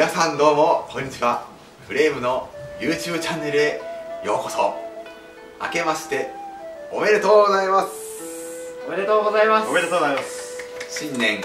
皆さんどうもこんにちは。フレームの YouTube チャンネルへようこそ。明けましておめでとうございます。 おめでとうございます。 おめでとうございます。 新年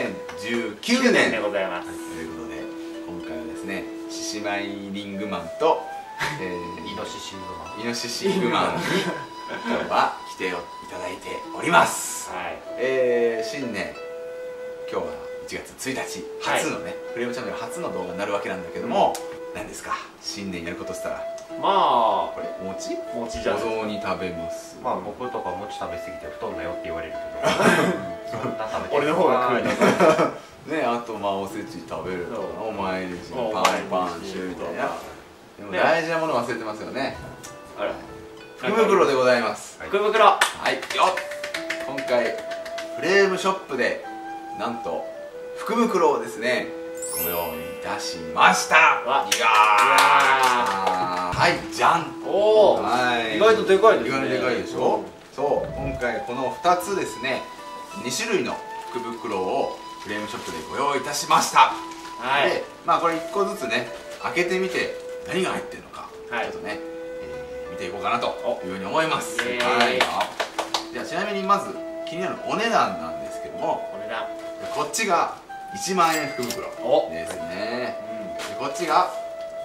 2019年でございます。 ということで、今回はですね、獅子舞リングマンと、 イノシシグマ。 イノシシグマンに今日は来ていただいております。 はい。 新年、今日は1月1日初のね、フレームチャンネル初の動画になるわけなんだけども、何ですか、新年やることしたら。 まあこれ餅餅じゃん。 お雑煮食べます。 まあ僕とか餅食べ過ぎて太んなよって言われるけど。そんな食べて俺の方が食うね。 ね、あとまあおせち食べるとか、お参りしパンパンシュみたいな。でも大事なもの忘れてますよね。 あら。 福袋でございます。 福袋。 はいよっ。今回フレームショップでなんと福袋をですねご用意いたしました。いやー、はいじゃん。 おお。 はい、 意外とでかいですね。 意外とでかいでしょ。そう今回この2つですね、2種類の福袋をフレームショップでご用意いたしました。 はい。 でまあこれ1個ずつね開けてみて何が入ってるのか、 はい、 ちょっとね、見ていこうかなというふうに思います。はい。じゃあちなみにまず気になるお値段なんですけども、 お値段こっちが1万円福袋ですね。でこっちが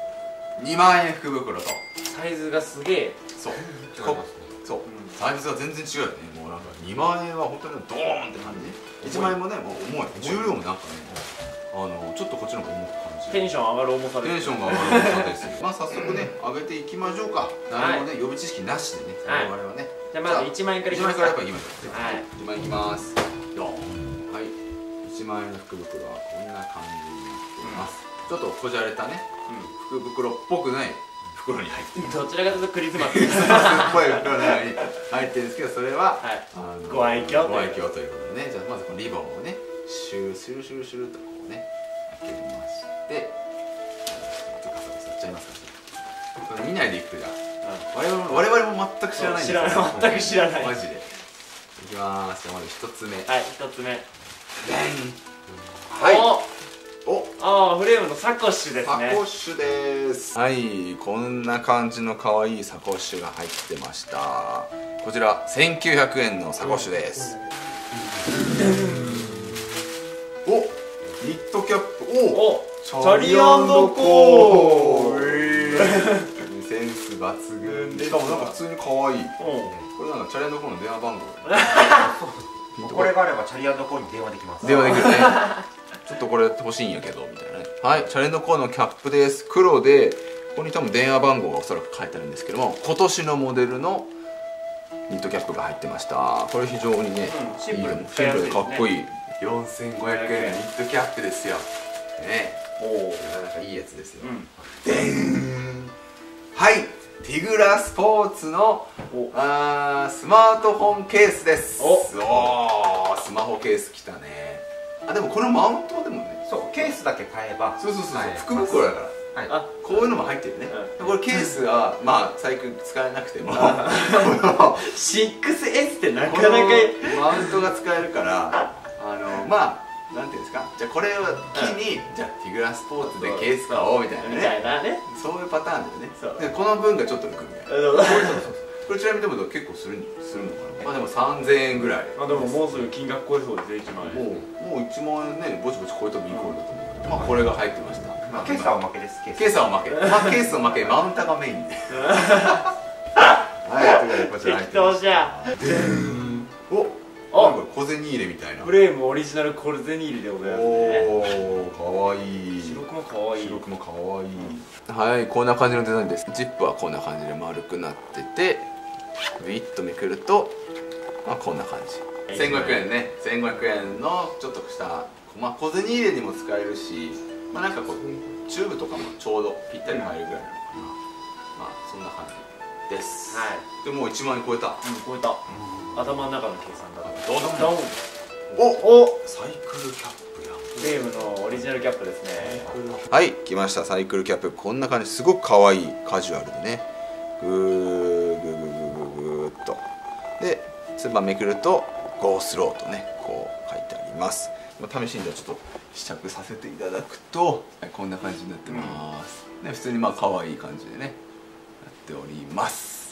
2万円福袋と。 サイズがすげえ。 そう違いますね。 そう、サイズが全然違うよね。もうなんか2万円は本当にドーンって感じ。1万円もねもう重い。重量もなんかねちょっとこっちの方が重く感じる。 テンション上がる重さです。 テンションが上がる重さです。まあ早速ね上げていきましょうか。何もね予備知識なしでね我々はね。 じゃあまず1万円からいき 1万ますか。 円からやっぱいきましょう。 はい。 1万円いきます。はい。1万円の福袋はこんな感じになっています。ちょっとこじゃれたね福袋っぽくない袋に入ってる。 どちらかというとクリスマス。 クリスマスっぽい袋の中に入ってるんですけど、それはご愛嬌ご愛嬌ということでね。じゃあまずこのリボンをねシュルシュルシュルシュルとこうね開けまして、ちょっとガサガサやっちゃいますか。これ見ないでいくとじゃあ我々も全く知らないんですよ。 全く知らない。 マジで。いきます。じゃあまず1つ目。 はい、1つ目。 はい。お、 ああ、フレームのサコッシュですね。 サコッシュです。はい、こんな感じの可愛いサコッシュが入ってました。こちら1900円のサコッシュです。お、ニットキャップ。お、 チャリアンドコー。 センス抜群で、しかもなんか普通に可愛い。これなんかチャリアンドコーの電話番号。 これがあればチャリアンドコーに電話できます。 電話できるね。ちょっとこれ欲しいんやけどみたいなね。はい、チャレンジコーのキャップです。黒でここに多分電話番号がおそらく書いてあるんですけども、今年のモデルのニットキャップが入ってました。これ非常にね、 シンプルでかっこいい。4500円のニットキャップですよ。ね、なかなかいいやつですよ。でーん。はい、ティグラスポーツのスマートフォンケースです。おお、スマホケースきたね。あ、でもこのマウントでもね、 そう、ケースだけ買えば。 そう福袋だから、こういうのも入ってるね。これケースはまあ最近使えなくても 6S ってなかなかマウントが使えるから、まあなんていうんですか、じゃあこれを機にじゃあティグラスポーツでケース買おうみたいなね、そういうパターンだよね。でこの分がちょっと浮くみたいな。これちなみにでも結構するのかな。まあでも3000円ぐらい。 でももうすぐ金額超えそうですね。1万円。 もう1万円ね、ぼちぼち超えてもいい頃だと思う。まあこれが入ってました。 ケースはおまけです。 ケースはおまけ。まあケースおまけ、マウンターがメインで。はい、ということでこちら入ってました。お、これ小銭入れみたいな。 フレームオリジナル小銭入れでございますね。 おお、かわいい。 白くもかわいい。 白くもかわいい。はい、こんな感じのデザインです。ジップはこんな感じで丸くなってて、ウィッとめくると、まあこんな感じ。1500円ね。1500円のちょっとした、まあ小銭入れにも使えるし、まあなんかこうチューブとかもちょうどぴったり入るぐらいなのかな。まあそんな感じです。はい。でもう1万円超えた。 超えた。頭の中の計算だと。 ドンドン。 お、サイクルキャップや。 フレームのオリジナルキャップですね。 はい、来ましたサイクルキャップ。こんな感じ、すごく可愛いカジュアルでね。グーグーグーグーグーっと。で、つばめくるとゴースローとねこう書いてあります。 試しにじゃあちょっと試着させていただくと、はい、こんな感じになってます、ね、普通にまあ可愛い感じでねやっております。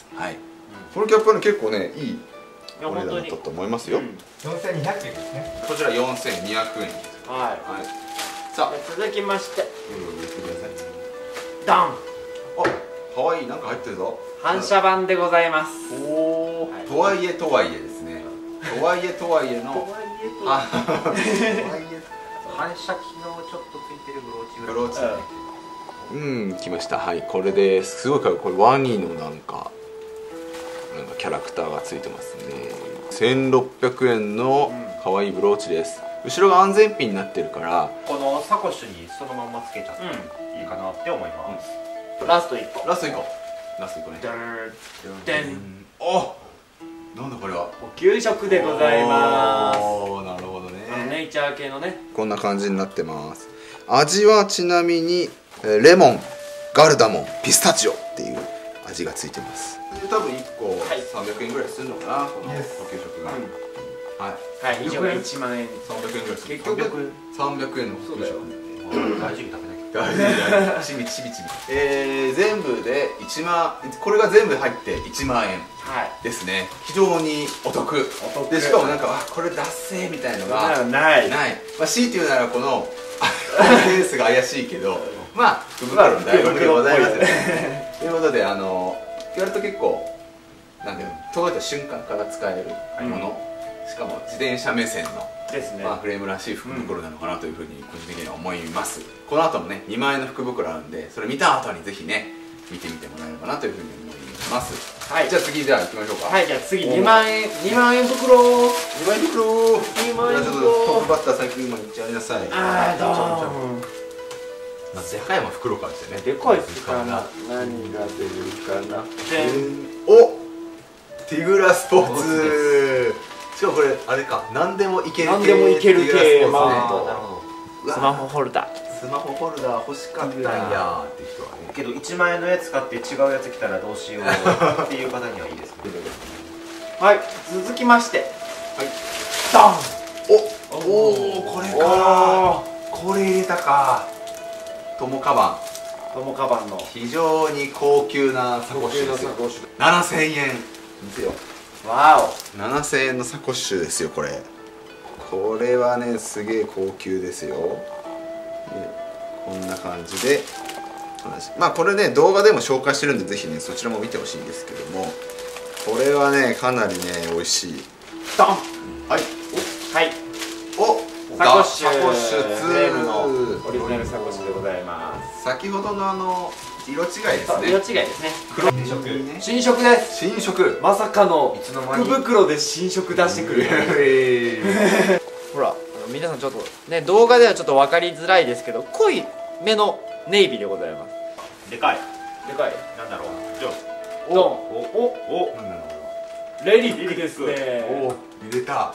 はい、このキャップはね結構ねいいお値段だったと思いますよ。 4200円ですね。 こちら4200円です。 はい、 さあ続きまして入れてください。 ダン、 あ、可愛いなんか入ってるぞ。 反射板でございます。 おお、とはいえとはいえですね。とはいえとはいえの反射機能ちょっとついてるブローチぐらい。 ブローチね。来ました。はい、これです。すごいかこれワニのなんかキャラクターがついてますね。1600円の可愛いブローチです。後ろが安全ピンになってるからこのサコッシュにそのまんまつけちゃっていいかなって思います。 ラスト1個。 ラスト1個。ラスト1個ね。 でん。 お、なんだこれは。 給食でございます。 おー、なるほどね。 ネイチャー系のね。 こんな感じになってます。味はちなみにレモン、ガルダモン、ピスタチオっていう味がついてます。多分1個300円ぐらいするのかな、この給食が。 はい、以上が1万円。 300円ぐらいする。 結局 300円の給食。 大事に食べなきゃ。 大事ちびちびちび。全部で1万、これが全部入って1万円ですね。非常にお得で、しかもなんかこれダッセーみたいのがない。 まあ強いて言うならこのケースが怪しいけど、まあ福袋の醍醐味でございますよね。ということで割と結構なんで届いた瞬間から使えるもの、しかも自転車目線のですね。 まあフレームらしい福袋なのかなというふうに個人的には思います。この後もね2万円の福袋あるんで、それ見た後にぜひね見てみてもらえればなというふうに思います。はい、じゃあ次じゃあ行きましょうか。 はい、じゃあ次2万円袋。 2万円袋。 2万円じゃあちょっとトップバッター先にも行っちゃいなさい。 あー、どーん。 まずでかいもん袋からしてね。 でかいっすかな。何が出るかな。 お、ティグラスポーツ。しかもこれあれか、何でもいける系。 何でもいける系マウント。 スマホホルダー。 スマホホルダー欲しかったんやって人はね。 けど1万円のやつ買って違うやつ来たらどうしようっていう方にはいいですね。 はい、続きまして、 はい、 ドン。 おお、これか。これ入れたか。トモカバン。 トモカバンの非常に高級なサコッシュですよ。7000円ですよ。 わお。 7000円のサコッシュですよこれ。これはねすげえ高級ですよ。こんな感じで、まあこれね動画でも紹介してるんでぜひねそちらも見てほしいんですけども、これはねかなりね美味しい。 ドン。 はいはい。 お、 サコッシュ 2 フレームのオリジナルサコッシュでございます。 先ほどの色違いですね。 色違いですね。 黒新色です。 新色。 まさかのいつの間に福袋で新色出してくる。ほら、皆さんちょっとね動画ではちょっと分かりづらいですけど、濃いめのネイビーでございます。 でかい。 でかい。 なんだろう。じゃあドン。 おレリックですね。 お、入れた。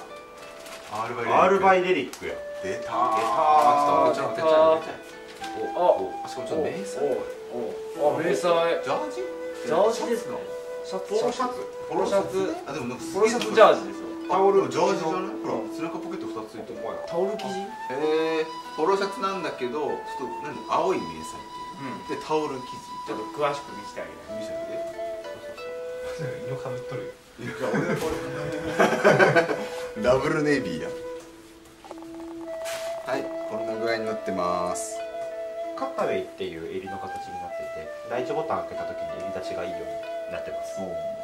R バイレリックや。 出た。 ちょっとしかもちょっと迷彩。 迷彩。 ジャージ？ ジャージですね。シャツ。 ポロシャツ。あ、でもなんかポロシャツジャージですよ。 タオルジャージじゃない？ほら、背中ポケット2つついてる。 タオル生地？ ポロシャツなんだけど、ちょっと青い迷彩っていう。でタオル生地。 ちょっと詳しく見せてあげる。 見せて。 色かぶっとるよ。 ダブルネイビーや。はい、こんな具合になってます。 カッタウェイっていう襟の形になってて、第一ボタン開けた時に襟立ちがいいようになってます。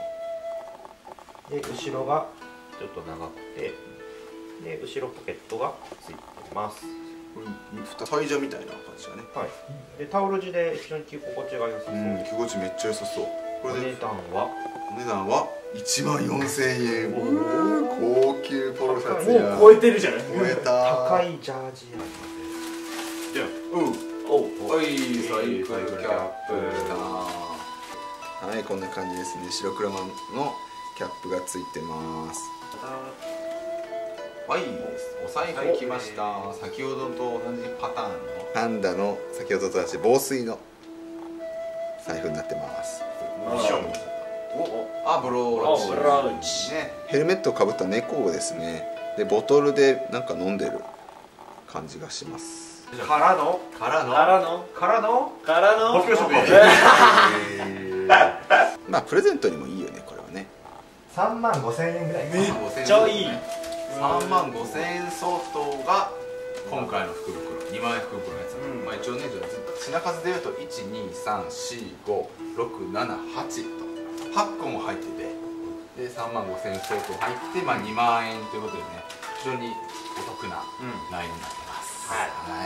で後ろがちょっと長くて、で後ろポケットがついてます。 これタイジャみたいな感じがね。 はい。でタオル地で非常に着心地が良さそう。 着心地めっちゃ良さそう。これでお値段は 1万4000円。高級ポロシャツや。 もう超えてるじゃない。 超えた。 高いジャージや。 じゃあ、はい、サイクルキャップだ。はい、こんな感じですね。白黒のキャップがついてます。はい、お財布来ました。先ほどと同じパターンのパンダの先ほどと同じ防水の財布になってます。あ、ブローチね。ヘルメットをかぶった猫ですね。でボトルでなんか飲んでる感じがします。 からの僕の食まあプレゼントにもいいよねこれはね。 3万5000円ぐらい。 めっちゃいい。 3万5000円相当が今回の福袋、2万円福袋のやつ、まあ一応ね、じゃあ品数でいうと123456788と8個も入ってて、で3万5000円相当入って、まあ2万円ということでね、非常にお得な内容になってます。はい、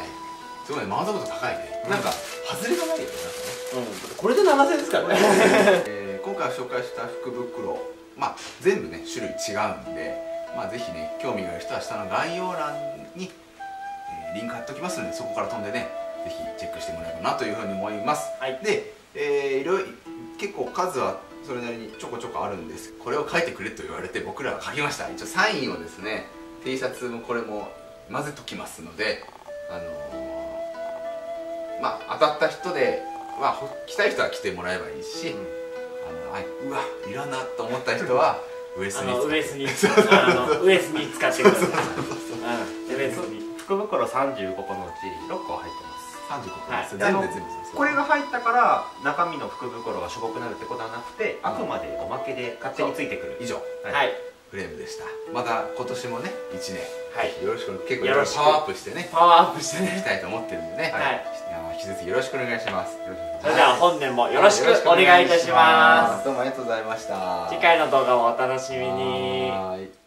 すごいね、満足度高いね。なんか外れがないよね、なんかね。 これで7000円ですからね。 今回紹介した福袋、まあ全部ね種類違うんで、まあぜひね興味がある人は下の概要欄に、リンク貼っておきますので、そこから飛んでねぜひチェックしてもらえればなというふうに思います。はい、で、いろいろ結構数はそれなりにちょこちょこあるんです。これを書いてくれと言われて僕らは書きました。一応サインをですね T シャツもこれも混ぜときますので、まあ当たった人で、まあ来たい人は来てもらえばいいし、うわいらなと思った人はウエスに使ってください。 福袋35個のうち6個入ってます。 35個です。全部これが入ったから中身の福袋がしょぼくなるってことはなくて、あくまでおまけで勝手についてくる以上フレームでした。また今年もね1年よろしく、結構よろしくパワーアップしてねいきたいと思ってるんでね、引き続きよろしくお願いします。 それでは本年もよろしくお願いいたします。 どうもありがとうございました。 次回の動画もお楽しみに。